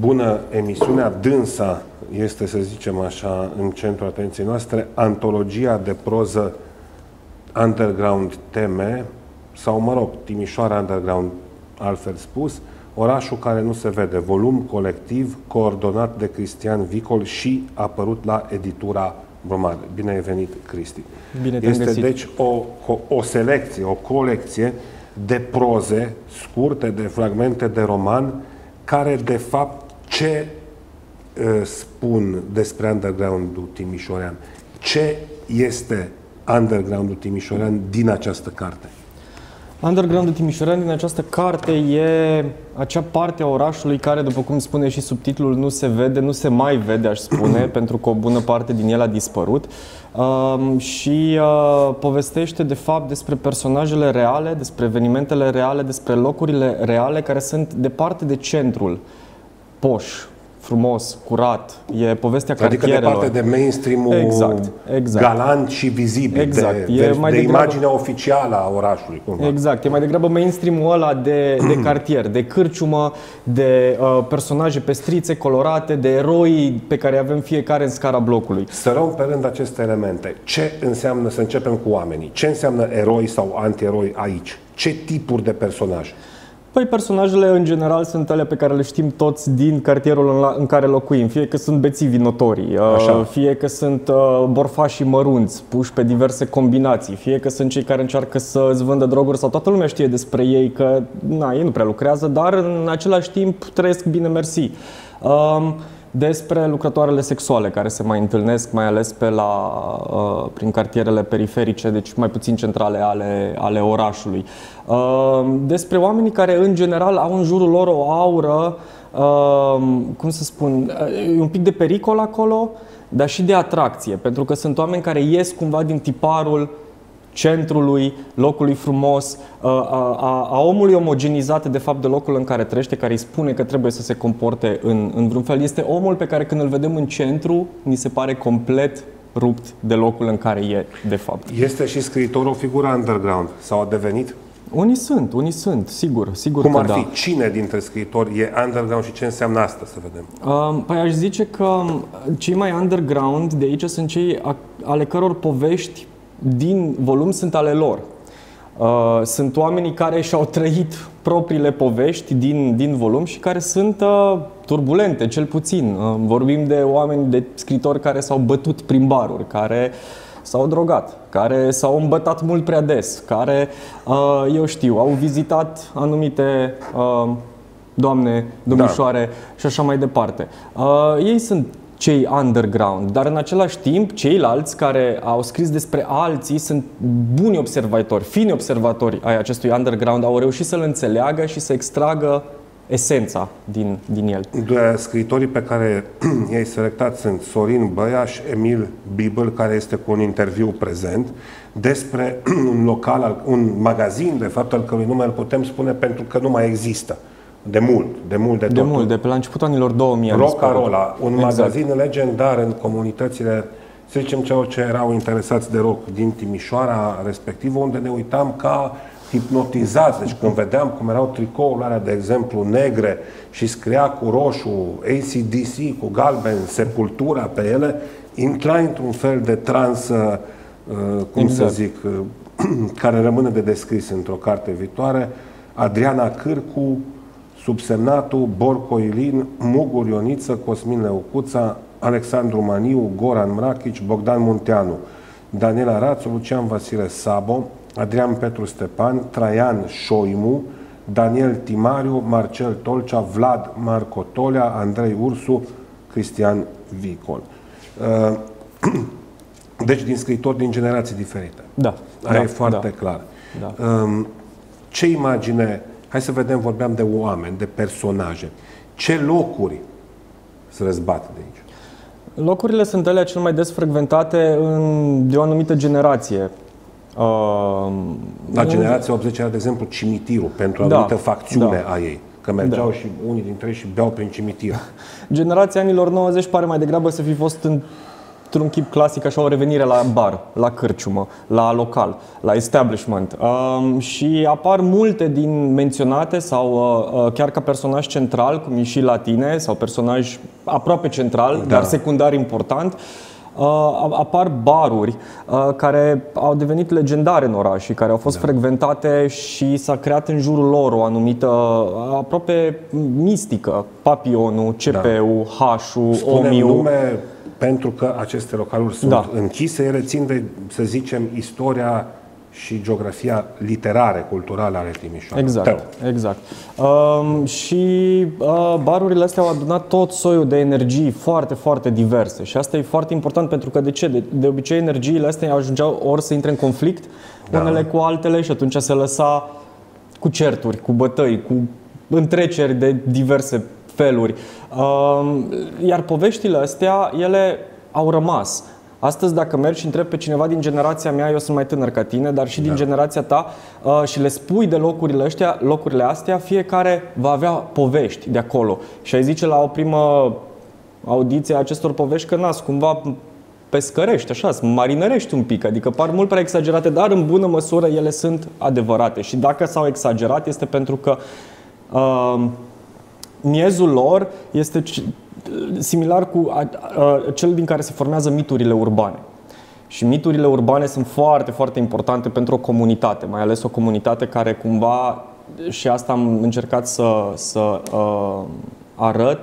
bună emisiunea dânsa este, să zicem așa, în centrul atenției noastre, antologia de proză Underground Teme, sau, mă rog, Timișoara Underground, altfel spus, Orașul care nu se vede, volum colectiv coordonat de Cristian Vicol și apărut la editura Bromad. Bine ai venit, Cristi. Bine te-am găsit. Deci o selecție, o colecție de proze scurte, de fragmente de roman, care de fapt ce spun despre underground-ul timișorean? Ce este underground-ul timișorean din această carte? Underground-ul timișorean din această carte e acea parte a orașului care, după cum spune și subtitlul, nu se vede, nu se mai vede, aș spune, pentru că o bună parte din el a dispărut. Și povestește, de fapt, despre personajele reale, despre evenimentele reale, despre locurile reale care sunt departe de centrul poș, frumos, curat, e povestea cartierelor. Adică departe de mainstream-ul exact. Galant și vizibil, exact. de imaginea oficială a orașului. Cumva. Exact, e mai degrabă mainstream-ul ăla de cartier, de cârciumă, de personaje pestrițe, colorate, de eroi pe care avem fiecare în scara blocului. Să luăm pe rând aceste elemente. Ce înseamnă, să începem cu oamenii, ce înseamnă eroi sau anti-eroi aici? Ce tipuri de personaje? Păi personajele în general sunt alea pe care le știm toți din cartierul în care locuim. Fie că sunt bețivii notorii, fie că sunt borfașii mărunți, puși pe diverse combinații, fie că sunt cei care încearcă să îți vândă droguri sau toată lumea știe despre ei că ei nu prea lucrează, dar în același timp trăiesc bine mersi. Despre lucrătoarele sexuale care se mai întâlnesc, mai ales prin cartierele periferice, deci mai puțin centrale ale orașului. Despre oamenii care, în general, au în jurul lor o aură, cum să spun, un pic de pericol acolo, dar și de atracție, pentru că sunt oameni care ies cumva din tiparul centrului, locului frumos, a omului omogenizat de fapt de locul în care trăiește, care îi spune că trebuie să se comporte în vreun fel. Este omul pe care când îl vedem în centru, ni se pare complet rupt de locul în care e de fapt. Este și scriitorul o figură underground sau a devenit? Unii sunt, sigur Cum că ar da. fi? Cine dintre scriitori e underground și ce înseamnă asta, să vedem? Păi aș zice că cei mai underground de aici sunt cei ale căror povești din volum sunt ale lor. Sunt oamenii care și-au trăit propriile povești din volum și care sunt turbulente, cel puțin. Vorbim de oameni, de scritori care s-au bătut prin baruri, care s-au drogat, care s-au îmbătat mult prea des, care, eu știu, au vizitat anumite doamne, domnișoare și așa mai departe. Ei sunt cei underground, dar în același timp ceilalți care au scris despre alții sunt buni observatori, fini observatori ai acestui underground, au reușit să-l înțeleagă și să extragă esența din el. Doi scritorii pe care i-ai selectat sunt Sorin Băia și Emil Bibel, care este cu un interviu prezent despre un local, un magazin, de fapt, al cărui nume îl putem spune pentru că nu mai există. De mult, de pe la începutul anilor 2000. Rock-a-Rolla, un magazin legendar în comunitățile, să zicem, celor ce erau interesați de rock din Timișoara respectivă, unde ne uitam ca hipnotizați. Deci când vedeam cum erau tricourile alea, de exemplu, negre și scria cu roșu AC/DC, cu galben, Sepultura pe ele, intrai într-un fel de trans, să zic, care rămâne de descris într-o carte viitoare. Adriana Cârcu, Subsemnatul, Borco Ilin, Mugur Ioniță, Cosmin Leucuța, Alexandru Maniu, Goran Mrachici, Bogdan Munteanu, Daniela Rațu, Lucian Vasile Sabo, Adrian Petru Stepan, Traian Șoimu, Daniel Timariu, Marcel Tolcea, Vlad Marco Tolea, Andrei Ursu, Cristian Vicol. Deci din scriitori din generații diferite. Da. Aia e foarte clar. Da. Ce imagine... Hai să vedem, vorbeam de oameni, de personaje. Ce locuri se răzbat de aici? Locurile sunt alea cel mai des frecventate de o anumită generație. La generația 80 era, de exemplu, cimitirul, pentru o anumită facțiune a ei. Că mergeau și unii dintre ei și beau prin cimitir. Generația anilor 90 pare mai degrabă să fi fost într-un chip clasic, așa, o revenire la bar, la cârciumă, la local, la establishment. Și apar multe din menționate sau chiar ca personaj central, cum e și la tine, sau personaj aproape central, dar secundar important. Apar baruri care au devenit legendare în oraș și care au fost frecventate și s-a creat în jurul lor o anumită aproape mistică. Papionul, CP-ul, H-ul, Spune-mi Omiu. nume, pentru că aceste localuri sunt închise, ele țin de, să zicem, istoria și geografia literare, culturale ale Timișoarei. Exact. Și barurile astea au adunat tot soiul de energii foarte, foarte diverse. Și asta e foarte important pentru că de ce? De obicei energiile astea ajungeau ori să intre în conflict unele cu altele și atunci se lăsa cu certuri, cu bătăi, cu întreceri de diverse feluri. Iar poveștile astea, ele au rămas. Astăzi, dacă mergi și întrebi pe cineva din generația mea, eu sunt mai tânăr ca tine, dar și din generația ta, și le spui de locurile astea, fiecare va avea povești de acolo. Și ai zice la o primă audiție a acestor povești că nas, cumva pescărești, așa, marinărești un pic, adică par mult prea exagerate, dar în bună măsură ele sunt adevărate. Și dacă s-au exagerat, este pentru că miezul lor este similar cu cel din care se formează miturile urbane. Și miturile urbane sunt foarte, foarte importante pentru o comunitate, mai ales o comunitate care cumva, și asta am încercat să arăt,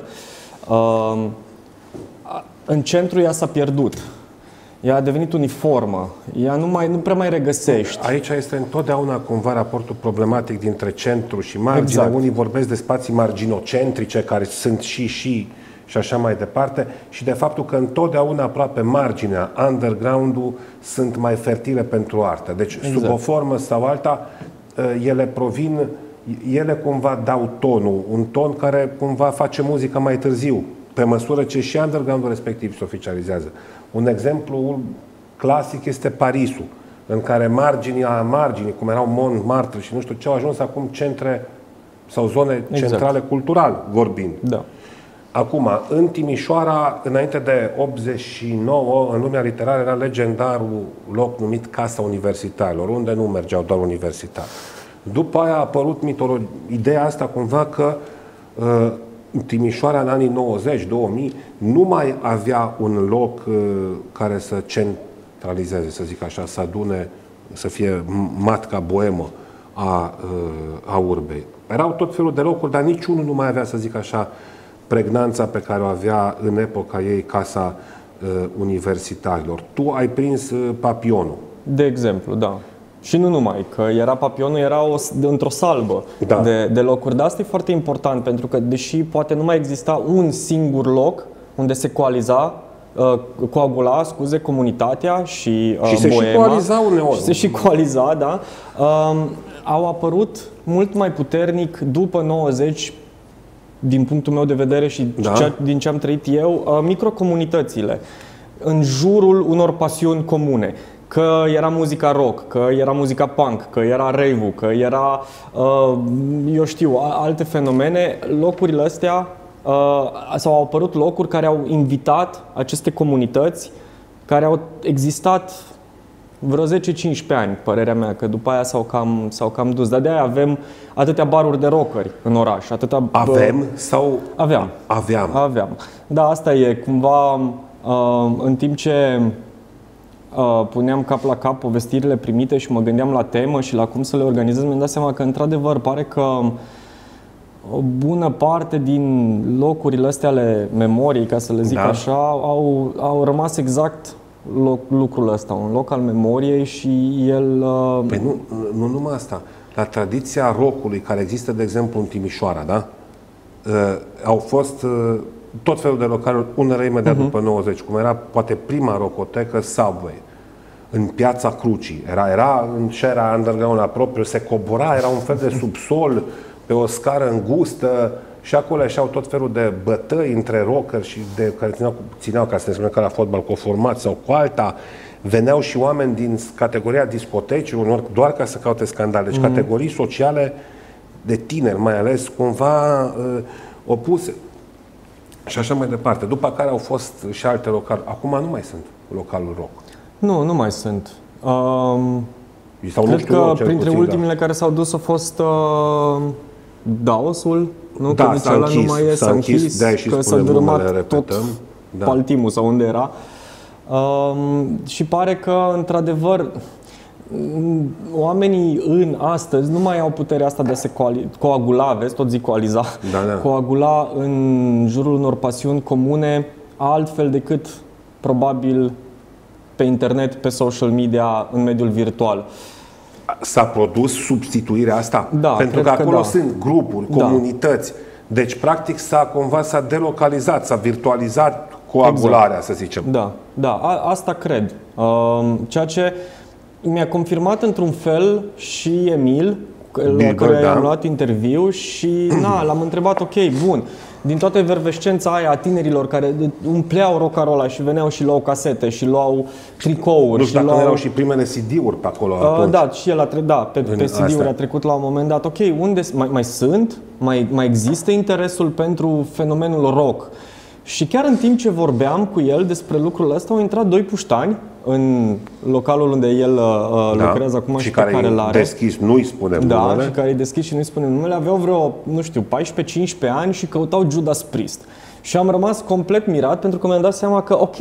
în centru ea s-a pierdut. Ea a devenit uniformă, ea nu prea mai regăsești. Aici este întotdeauna cumva raportul problematic dintre centru și margine. Unii vorbesc de spații marginocentrice, care sunt și așa mai departe, și de faptul că întotdeauna aproape marginea, underground-ul, sunt mai fertile pentru artă. Deci, sub o formă sau alta, ele cumva dau tonul, un ton care cumva face muzică mai târziu, pe măsură ce și underground-ul respectiv se oficializează. Un exemplu clasic este Parisul, în care marginii, cum erau Montmartre și nu știu ce, au ajuns acum centre sau zone centrale cultural vorbind. Da. Acum, în Timișoara, înainte de 89, în lumea literară era legendarul loc numit Casa Universitarilor, unde nu mergeau doar universitari. După aia a apărut ideea asta cumva că Timișoara în anii 90-2000 nu mai avea un loc care să centralizeze, să zic așa, să adune, să fie matca boemă a urbei. Erau tot felul de locuri, dar niciunul nu mai avea, să zic așa, pregnanța pe care o avea în epoca ei Casa Universitarilor. Tu ai prins Papionul. De exemplu, da. Și nu numai, că era Papionul, era într-o salbă de locuri. Dar asta e foarte important, pentru că deși poate nu mai exista un singur loc unde se coagula comunitatea și se boema, și coaliza uneori. Și se și coaliza, da. Au apărut mult mai puternic după 90, din punctul meu de vedere și din ce am trăit eu, microcomunitățile în jurul unor pasiuni comune. Că era muzica rock, că era muzica punk, că era rave-ul, că era, eu știu, alte fenomene. Locurile astea au apărut locuri care au invitat aceste comunități care au existat vreo 10-15 ani, părerea mea, că după aia s-au cam dus. Dar de-aia avem atâtea baruri de rockeri în oraș. Avem sau... Aveam. Da, asta e. Cumva, în timp ce puneam cap la cap povestirile primite și mă gândeam la temă și la cum să le organizez, mi-am dat seama că, într-adevăr, pare că o bună parte din locurile astea ale memoriei, ca să le zic așa, au rămas exact lucrul ăsta, un loc al memoriei și el... Păi nu numai asta. La tradiția rockului care există, de exemplu, în Timișoara, da? Au fost tot felul de localuri, unele imediat după 90, cum era poate prima rocotecă Subway, în Piața Crucii. Era în sfera underground la propriu, se cobora, era un fel de subsol pe o scară îngustă și acolo ieșeau tot felul de bătăi între rockeri și care țineau, ca să ne spunem, ca la fotbal, cu o formație sau cu alta. Veneau și oameni din categoria discotecilor, doar ca să caute scandale. Deci categorii sociale de tineri, mai ales, cumva opuse. Și așa mai departe. După care au fost și alte locali. Acum nu mai sunt. localul rock? Nu mai sunt. Sau cred că printre ultimele care s-au dus a fost Daosul, nu? Da, că s-a închis, nu mai e, s-a închis, că s-a dărâmat tot Paltimul sau unde era. Și pare că, într-adevăr, oamenii în astăzi nu mai au puterea asta de a se coagula, vezi, tot zic coaliza, coagula în jurul unor pasiuni comune altfel decât probabil pe internet, pe social media, în mediul virtual. S-a produs substituirea asta? Da, pentru că acolo sunt grupuri, comunități. Deci, practic, s-a delocalizat, s-a virtualizat coagularea, să zicem. Da, asta cred. Ceea ce mi-a confirmat într-un fel și Emil, la care i-am luat interviu și l-am întrebat, ok, bun, din toată efervescența aia a tinerilor care umpleau rock-and-roll și veneau și luau casete și luau tricouri. Nu știu dacă erau și primele CD-uri pe acolo atunci. Da, și el pe CD-uri a trecut la un moment dat. Ok, unde mai sunt? Mai există interesul pentru fenomenul rock? Și chiar în timp ce vorbeam cu el despre lucrul ăsta, au intrat doi puștani în localul unde el lucrează acum și pe care l-are. Deschis, nu-i spunem numele. Și care e deschis și nu-i spunem numele. Aveau vreo, 14-15 ani și căutau Judas Priest. Și am rămas complet mirat pentru că mi-am dat seama că, ok,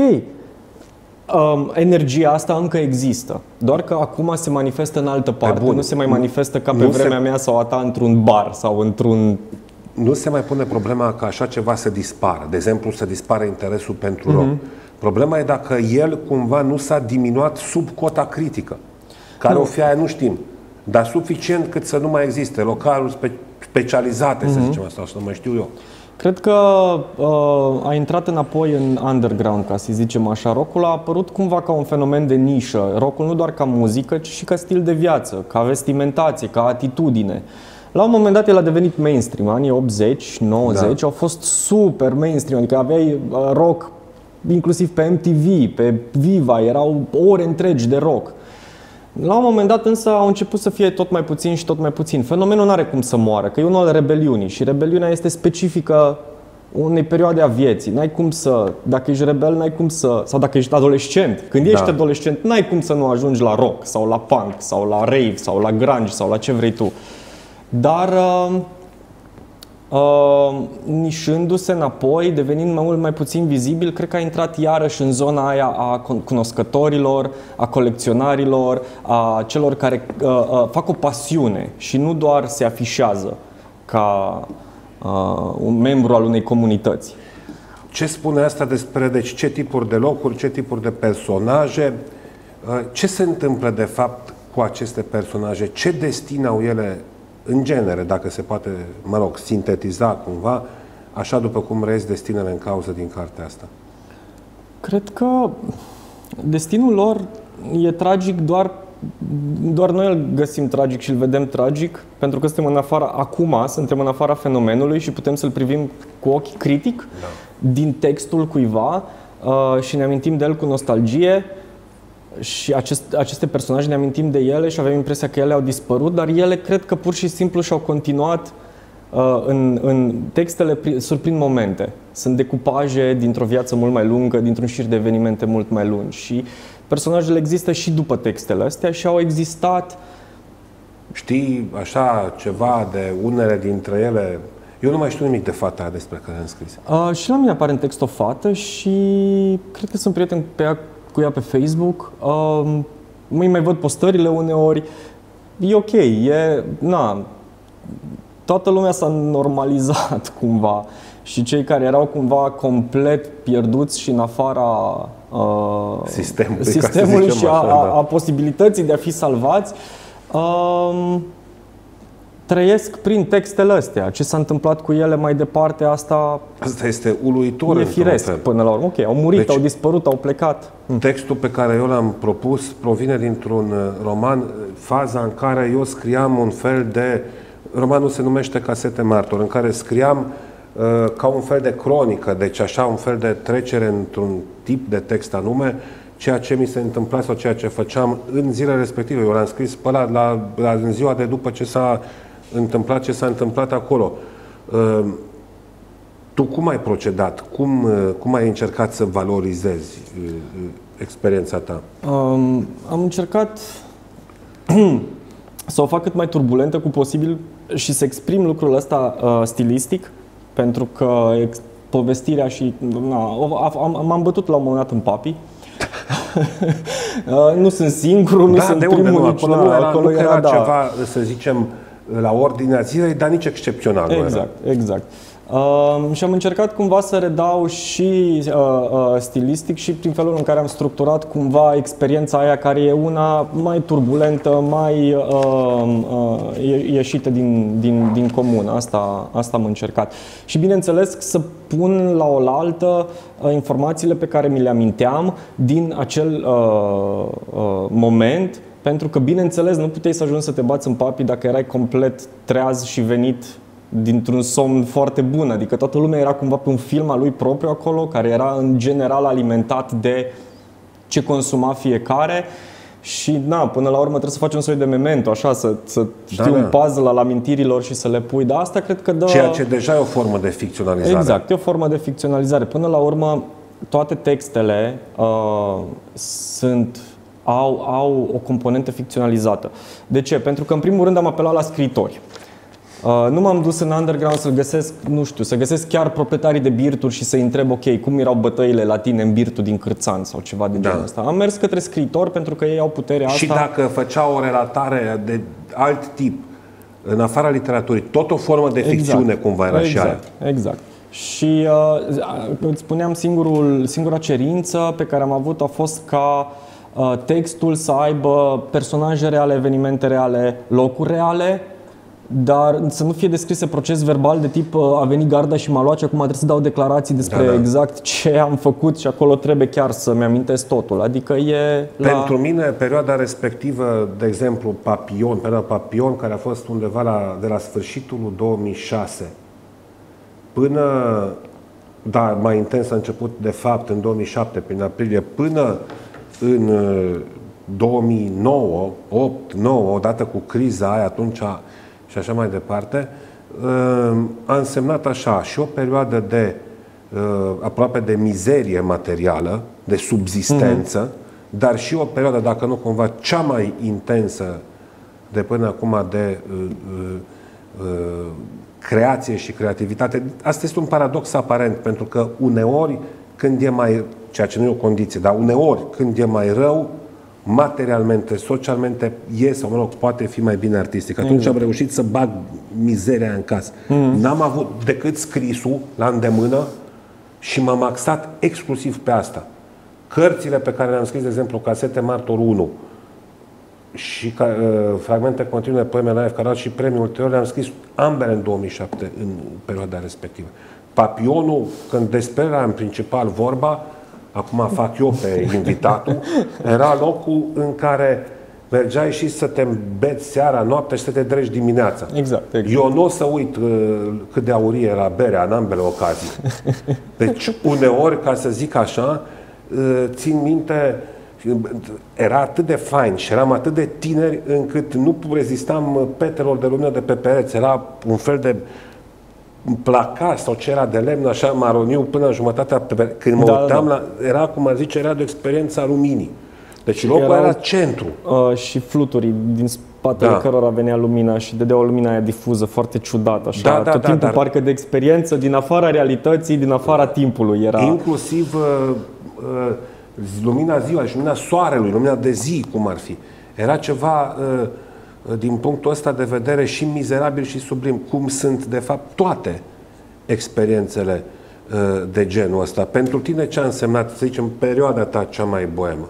energia asta încă există. Doar că acum se manifestă în altă parte. Nu se mai manifestă ca pe vremea mea sau a ta într-un bar sau într-un... Nu se mai pune problema ca așa ceva să dispară. De exemplu, să dispară interesul pentru rock. Problema e dacă el cumva nu s-a diminuat sub cota critică. Care o fi aia, nu știm. Dar suficient cât să nu mai existe localuri specializate, să zicem asta, să nu mai știu eu. Cred că a intrat înapoi în underground, ca să zicem așa. Rockul a apărut cumva ca un fenomen de nișă. Rockul nu doar ca muzică, ci și ca stil de viață, ca vestimentație, ca atitudine. La un moment dat el a devenit mainstream. Anii 80, 90 au fost super mainstream. Adică aveai rock inclusiv pe MTV, pe Viva, erau ore întregi de rock. La un moment dat însă au început să fie tot mai puțin și tot mai puțin. Fenomenul nu are cum să moară, că e unul al rebeliunii și rebeliunea este specifică unei perioade a vieții. N-ai cum să, dacă ești rebel, n-ai cum să, sau dacă ești adolescent. Când ești adolescent, n-ai cum să nu ajungi la rock sau la punk sau la rave sau la grunge sau la ce vrei tu. Dar nișându-se înapoi, devenind mult mai puțin vizibil, cred că a intrat iarăși în zona aia a cunoscătorilor, a colecționarilor, a celor care fac o pasiune și nu doar se afișează ca un membru al unei comunități. Ce spune asta despre ce tipuri de locuri, ce tipuri de personaje, ce se întâmplă de fapt cu aceste personaje, ce destin au ele în genere, dacă se poate, sintetiza cumva, așa după cum reiesc destinele în cauză din cartea asta? Cred că destinul lor e tragic, doar noi îl găsim tragic și îl vedem tragic, pentru că suntem în suntem în afara fenomenului și putem să-l privim cu ochi critic din textul cuiva și ne amintim de el cu nostalgie. Și aceste personaje, ne amintim de ele și avem impresia că ele au dispărut, dar ele cred că pur și simplu și-au continuat în textele, surprind momente. Sunt decupaje dintr-o viață mult mai lungă, dintr-un șir de evenimente mult mai lungi și personajele există și după textele astea și au existat. Știi așa ceva de unele dintre ele? Eu nu mai știu nimic de fata aia despre care am scris. Și la mine apare în text o fată și cred că sunt prieten cu ea pe Facebook. Mai văd postările uneori. E ok, toată lumea s-a normalizat cumva și cei care erau cumva complet pierduți și în afara sistemului și a posibilității de a fi salvați, trăiesc prin textele astea. Ce s-a întâmplat cu ele mai departe, asta este uluitor. E firesc până la urmă. Ok, au murit, au dispărut, au plecat. Textul pe care eu l-am propus provine dintr-un roman, faza în care eu scriam un fel de... Romanul se numește Casete Martor, în care scriam ca un fel de cronică, deci așa un fel de trecere într-un tip de text anume, ceea ce mi se întâmpla sau ceea ce făceam în zilele respective. Eu l-am scris pe în ziua de după ce s-a întâmplat ce s-a întâmplat acolo. Tu cum ai procedat? Cum ai încercat să valorizezi experiența ta? Am încercat să o fac cât mai turbulentă cu posibil și să exprim lucrul ăsta stilistic, pentru că povestirea și... m-am bătut la un moment dat în Papi. Nu sunt singurul, nu sunt primul, nici acolo era ceva, să zicem, la ordinea zilei, dar nici excepțional. Exact. Și am încercat cumva să redau și stilistic și prin felul în care am structurat cumva experiența aia, care e una mai turbulentă, mai ieșită din comun. Asta am încercat. Și bineînțeles să pun la oaltă informațiile pe care mi le aminteam din acel moment, pentru că bineînțeles nu puteai să ajungi să te bați în Papi dacă erai complet treaz și venit dintr-un somn foarte bun, adică toată lumea era cumva pe un film al lui propriu acolo, care era în general alimentat de ce consuma fiecare și până la urmă trebuie să faci un soi de memento, așa, să știi un puzzle al amintirilor și să le pui, dar asta cred că dă... Ceea ce deja e o formă de ficționalizare. Exact, e o formă de ficționalizare. Până la urmă, toate textele au o componentă ficționalizată. De ce? Pentru că în primul rând am apelat la scriitori. Nu m-am dus în underground să găsesc, să găsesc chiar proprietarii de birturi și să-i întreb, ok, cum erau bătăile la tine în birtul din Cârțan sau ceva de genul ăsta. Am mers către scriitori pentru că ei au puterea asta. Și dacă făcea o relatare de alt tip, în afara literaturii, tot o formă de ficțiune cumva era și aia. Exact. Și îți spuneam, singura cerință pe care am avut a fost ca textul să aibă personaje reale, evenimente reale, locuri reale, dar să nu fie descrise proces verbal de tip a venit garda și m-a luat și acum trebuie să dau declarații despre exact ce am făcut și acolo trebuie chiar să-mi amintesc totul. Adică e Pentru mine, perioada respectivă, de exemplu, perioada Papillon, care a fost undeva de la sfârșitul 2006 până, mai intens a început de fapt în 2007, prin aprilie, până în 2009, 8-9, odată cu criza aia atunci și așa mai departe, a însemnat așa și o perioadă de aproape de mizerie materială, de subzistență, dar și o perioadă, dacă nu cumva cea mai intensă de până acum de creație și creativitate. Asta este un paradox aparent, pentru că uneori când e mai, ceea ce nu e o condiție, dar uneori când e mai rău, materialmente, socialmente, sau poate fi mai bine artistic. Atunci am reușit să bag mizeria în casă. N-am avut decât scrisul la îndemână și m-am axat exclusiv pe asta. Cărțile pe care le-am scris, de exemplu, Casete Martor 1 și fragmente continue de poeme live, care au și premiul ulterior, le-am scris ambele în 2007, în perioada respectivă. Papionul, când despre era în principal vorba, acum fac eu pe invitatul, era locul în care mergeai și să te îmbeți seara, noaptea și să te dregi dimineața. Exact. Eu nu o să uit cât de aurie era berea în ambele ocazii. Deci, uneori, ca să zic așa, țin minte, era atât de fain și eram atât de tineri încât nu rezistam petelor de lumină de pe pereți. Era un fel de placar sau ce era de lemn, așa maroniu, până în jumătatea când mă uitam era, cum ar zice, era de experiența luminii. Deci locul era centru. Și fluturii din spatele cărora venea lumina și dădea o lumina aia difuză, foarte ciudată, așa. Tot timpul parcă de experiență, din afara realității, din afara timpului era. Inclusiv lumina ziua și lumina soarelui, lumina de zi, cum ar fi. Era ceva, din punctul ăsta de vedere, și mizerabil și sublim, cum sunt, de fapt, toate experiențele de genul ăsta. Pentru tine ce a însemnat, să zicem, perioada ta cea mai boemă?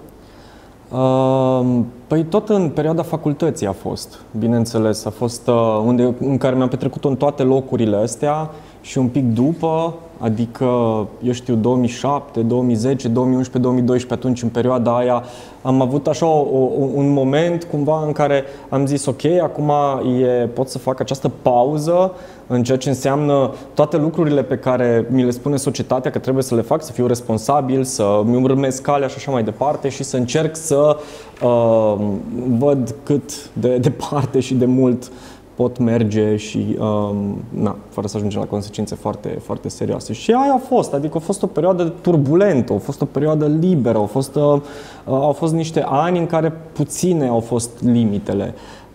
Păi tot în perioada facultății a fost, bineînțeles, a fost în care mi-am petrecut-o în toate locurile astea și un pic după, adică, eu știu, 2007, 2010, 2011, 2012, atunci în perioada aia am avut așa un moment cumva în care am zis ok, acum pot să fac această pauză în ceea ce înseamnă toate lucrurile pe care mi le spune societatea că trebuie să le fac, să fiu responsabil, să-mi urmez calea și așa mai departe și să încerc să văd cât de departe și de mult pot merge și fără să ajungem la consecințe foarte, foarte serioase. Și aia a fost, adică a fost o perioadă turbulentă, a fost o perioadă liberă, au fost niște ani în care puține au fost limitele.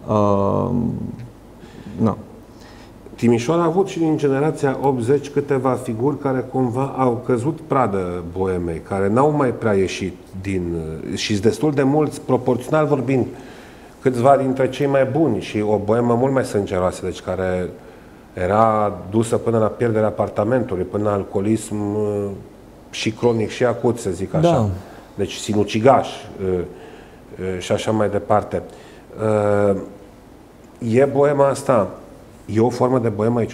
Timișoara a avut și din generația 80 câteva figuri care cumva au căzut pradă boemei, care n-au mai prea ieșit și destul de mulți, proporțional vorbind, câțiva dintre cei mai buni și o boemă mult mai sângeroasă, deci care era dusă până la pierderea apartamentului, până la alcoolism și cronic și acut, să zic așa. Da. Deci sinucigaș și așa mai departe. E boema asta, e o formă de boemă aici?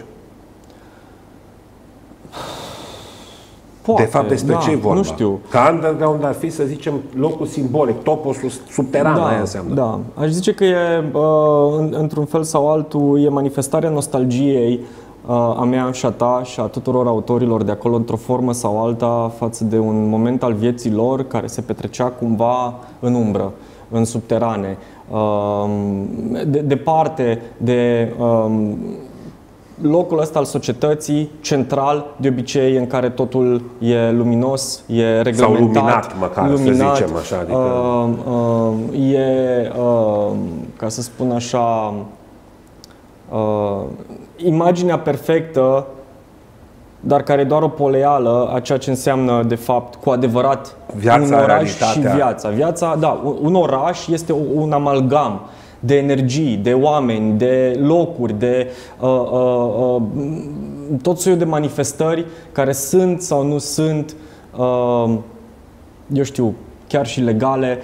Poate, de fapt, despre ce e vorba? Nu știu. Ca underground ar fi, să zicem, locul simbolic, topul subteran, aia înseamnă. Da, aș zice că e, într-un fel sau altul, e manifestarea nostalgiei a mea și a ta și a tuturor autorilor de acolo, într-o formă sau alta, față de un moment al vieții lor care se petrecea cumva în umbră, în subterane, departe de locul ăsta al societății, central, de obicei, în care totul e luminos, e reglementat. Sau luminat, măcar, să zicem așa. Adică... ca să spun așa, imaginea perfectă, dar care e doar o poleală a ceea ce înseamnă, de fapt, cu adevărat viața, un oraș și viața. Da, un oraș este un amalgam de energii, de oameni, de locuri, de tot soiul de manifestări care sunt sau nu sunt, eu știu, chiar și legale,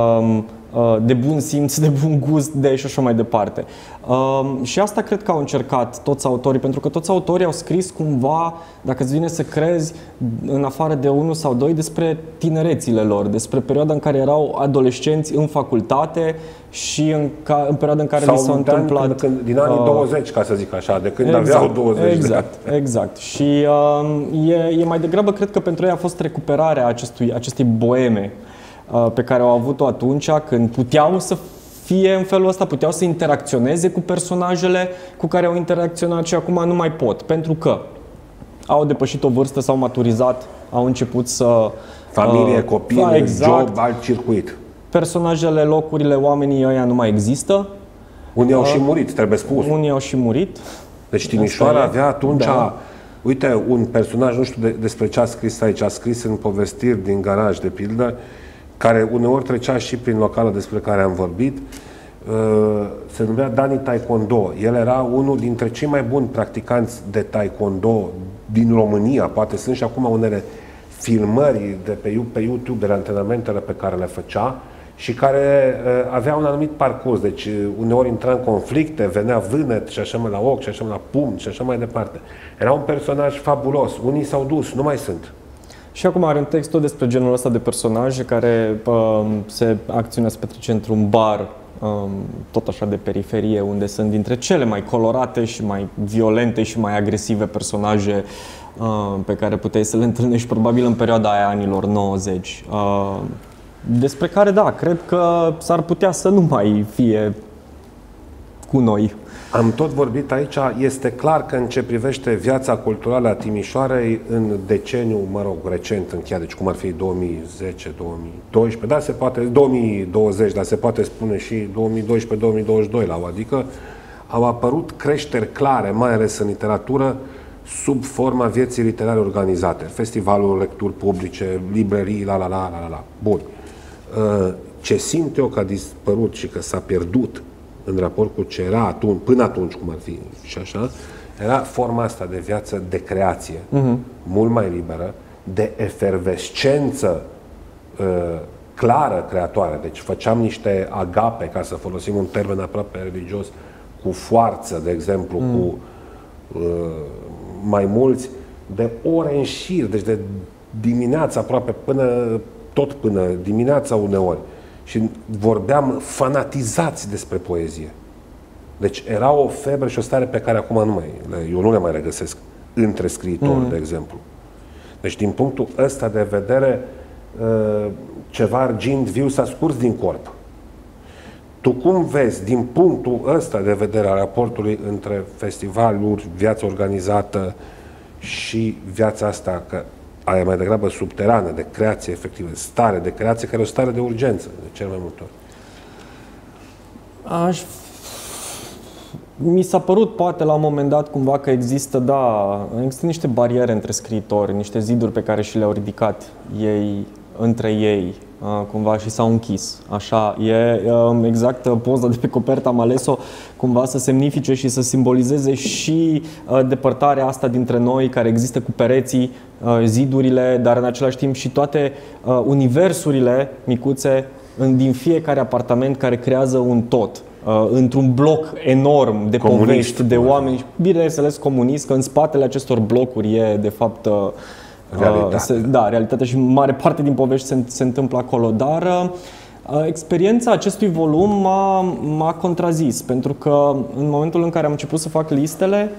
de bun simț, de bun gust, și așa mai departe. Și asta cred că au încercat toți autorii, pentru că toți autorii au scris cumva, dacă îți vine să crezi, în afară de unul sau doi, despre tinerețile lor, despre perioada în care erau adolescenți în facultate și în perioada în care li s-a întâmplat... din anii 20, ca să zic așa, de când aveau 20 de ani. Exact. Și e mai degrabă, cred că pentru ei a fost recuperarea acestei boeme pe care au avut-o atunci, când puteau să fie în felul ăsta, puteau să interacționeze cu personajele cu care au interacționat și acum nu mai pot, pentru că au depășit o vârstă, s-au maturizat, au început să... Familie, copii, job, alt circuit. Personajele, locurile, oamenii ăia nu mai există. Unii au și murit, trebuie spus. Unii au și murit. Deci Timișoara avea atunci... Da. Uite, un personaj, nu știu despre ce a scris aici, a scris în povestiri din garaj, de pildă, care uneori trecea și prin locală despre care am vorbit, se numea Dani Taekwondo. El era unul dintre cei mai buni practicanți de Taekwondo din România. Poate sunt și acum unele filmări de pe YouTube de la antrenamentele pe care le făcea și care avea un anumit parcurs. Deci uneori intra în conflicte, venea vânet și așa mai la ochi, și așa mai la pumn și așa mai departe. Era un personaj fabulos. Unii s-au dus, nu mai sunt. Și acum are un text tot despre genul ăsta de personaje care acțiunea se petrece într-un bar, tot așa de periferie, unde sunt dintre cele mai colorate și mai violente și mai agresive personaje pe care puteai să le întâlnești probabil în perioada aia anilor 90. Despre care, da, cred că s-ar putea să nu mai fie cu noi. Am tot vorbit aici, este clar că în ce privește viața culturală a Timișoarei în deceniul, recent încheiat, deci cum ar fi 2010, 2012, dar se poate, 2020, dar se poate spune și 2012-2022 adică au apărut creșteri clare, mai ales în literatură, sub forma vieții literare organizate. Festivaluri, lecturi publice, librării, la. Bun. Ce simt eu că a dispărut și că s-a pierdut în raport cu ce era până atunci, cum ar fi și așa, era forma asta de viață de creație, mult mai liberă, de efervescență clară creatoare. Deci făceam niște agape, ca să folosim un termen aproape religios, cu forță, de exemplu, cu mai mulți, de ore în șir, deci de dimineața aproape până dimineața uneori. Și vorbeam fanatizați despre poezie. Deci era o febră și o stare pe care acum eu nu le mai regăsesc între scriitori, de exemplu. Deci din punctul ăsta de vedere, ceva argint viu s-a scurs din corp. Tu cum vezi, din punctul ăsta de vedere al raportului între festivaluri, viața organizată și viața asta, că aia mai degrabă subterană, de creație efectivă, stare de creație, care e o stare de urgență, de cel mai multe ori? Mi s-a părut poate la un moment dat cumva că există niște bariere între scriitori, niște ziduri pe care și le-au ridicat ei, între ei, cumva, și s-au închis. Așa, e exact poza de pe copertă, am ales-o cumva să semnifice și să simbolizeze și depărtarea asta dintre noi care există cu pereții, zidurile, dar în același timp și toate universurile micuțe din fiecare apartament care creează un tot. Într-un bloc enorm de povești, de oameni, bineînțeles comunist, că în spatele acestor blocuri e de fapt realitatea și mare parte din povești se întâmplă acolo, dar experiența acestui volum m-a contrazis, pentru că în momentul în care am început să fac listele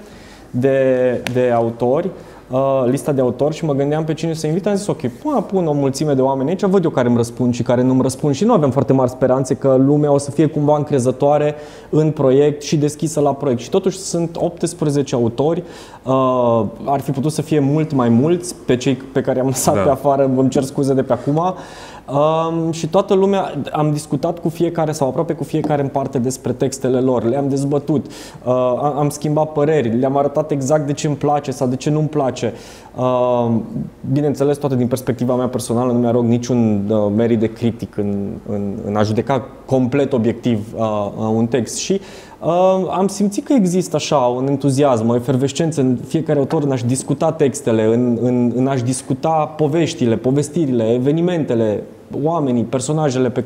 de autori, lista de autori și mă gândeam pe cine să invit, am zis ok, pun o mulțime de oameni aici, văd eu care îmi răspund și care nu-mi răspund și nu aveam foarte mari speranțe că lumea o să fie cumva încrezătoare în proiect și deschisă la proiect. Și totuși sunt 18 autori, ar fi putut să fie mult mai mulți, pe cei pe care am lăsat pe afară, îmi cer scuze de pe acum. Și toată lumea, am discutat cu fiecare sau aproape cu fiecare în parte despre textele lor, le-am dezbătut, am schimbat păreri, le-am arătat exact de ce îmi place sau de ce nu îmi place. Bineînțeles, toate din perspectiva mea personală, nu mi-arog niciun merit de critic în a judeca complet obiectiv un text și am simțit că există așa un entuziasm, o efervescență în fiecare autor în a-și discuta textele, în a-și discuta poveștile, povestirile, evenimentele, oamenii, personajele pe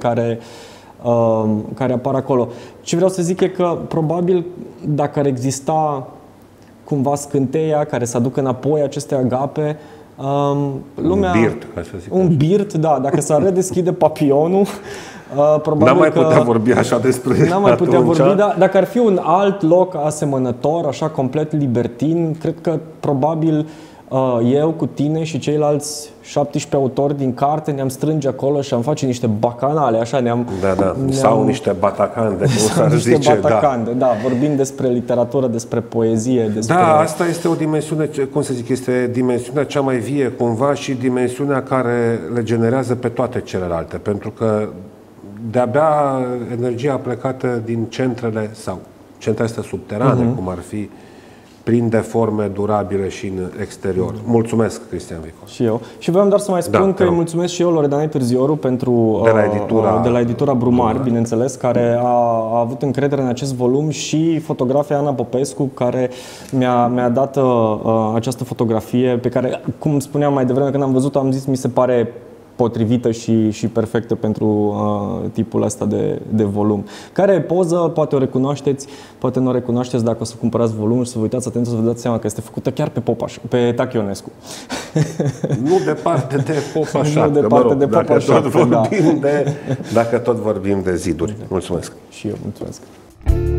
care apar acolo. Ce vreau să zic e că probabil dacă ar exista cumva scânteia care să aducă înapoi aceste agape, lumea... Un birt, ca să zic. Un birt, da, dacă s-ar redeschide papionul, probabil n-am mai putea vorbi așa despre n-am mai putea vorbi, dar dacă ar fi un alt loc asemănător, așa complet libertin, cred că probabil eu cu tine și ceilalți 17 autori din carte ne-am strânge acolo și am face niște bacanale, așa sau niște batacande, cum s-ar zice, da, vorbim despre literatură, despre poezie, despre... Da, asta este o dimensiune, cum să zic, este dimensiunea cea mai vie cumva și dimensiunea care le generează pe toate celelalte, pentru că de-abia energia plecată din centrele sau centrele astea subterane, cum ar fi, prinde forme durabile și în exterior. Mulțumesc, Cristian Vico. Și eu. Și vreau doar să mai spun că îi mulțumesc și eu Loredanei Târzioru pentru de la editura Brumar, bineînțeles, care a avut încredere în acest volum, și fotografia Ana Popescu, care mi-a dat această fotografie pe care, cum spuneam mai devreme când am văzut-o, am zis mi se pare potrivită și perfectă pentru tipul ăsta de volum. Care e poză, poate o recunoașteți, poate nu o recunoașteți dacă o să cumpărați volumul și să vă uitați atent, să vă dați seama că este făcută chiar pe Popaș, pe Tache Ionescu. Nu departe de Popaș. Nu departe de Popaș. Dacă tot vorbim de ziduri. Mulțumesc. Și eu mulțumesc.